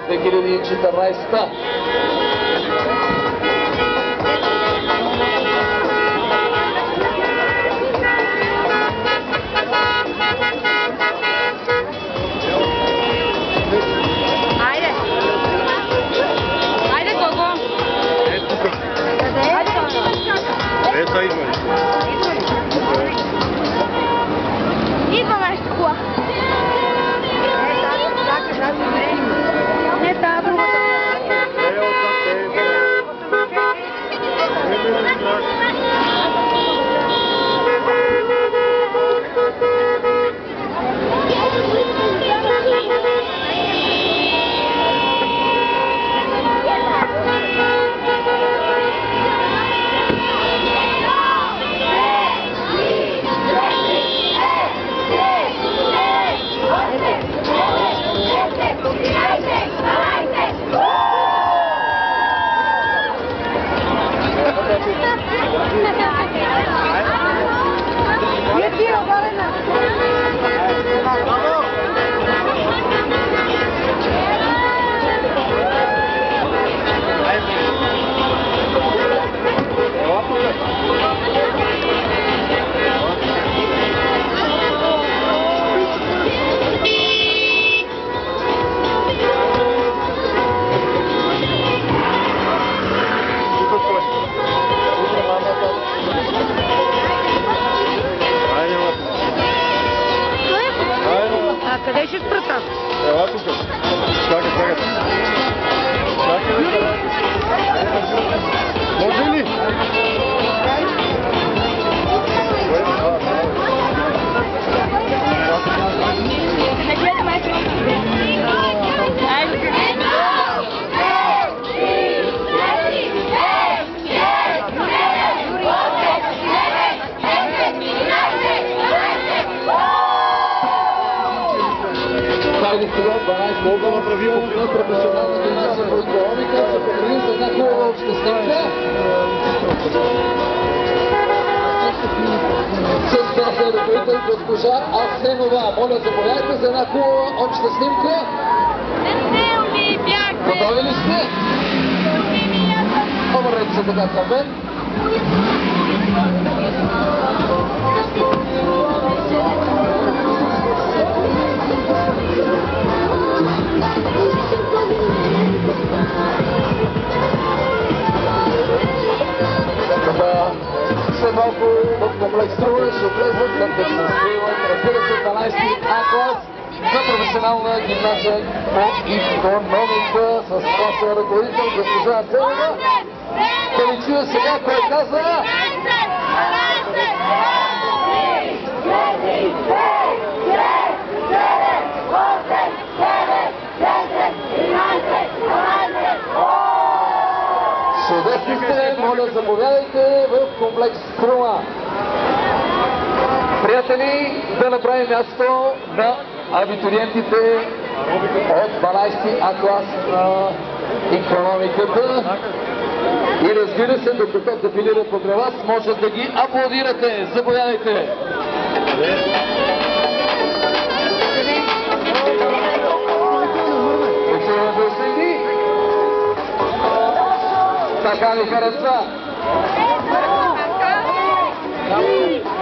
2014. Идваме кола. Не става другата. Къде ще спрата? Ела тук. Чакай. Може ли? Хайде сега 12 колко направи на професионална гимназия по икономика, се покрили с една хубава обща снимка. С класен ръководител госпожа Асенова. Моля, заповядайте за една хубава обща снимка. Готови ли сте? Обърнете се така към мен. След малко в комплекс Струа ще влезнат за да се състоят, разбира се, 12 А клас на професионална гимназия по икономика с класен ръководител госпожа Асенова. Да ви чуя сега, кой каза? Чудесни сте, моля, заповядайте в комплекс Струа. Приятели, да направим място на абитуриентите от 12 А клас на икономиката. И разбира се, докато дефилират покрай вас, може да ги аплодирате. Заповядайте! Така ви харесва!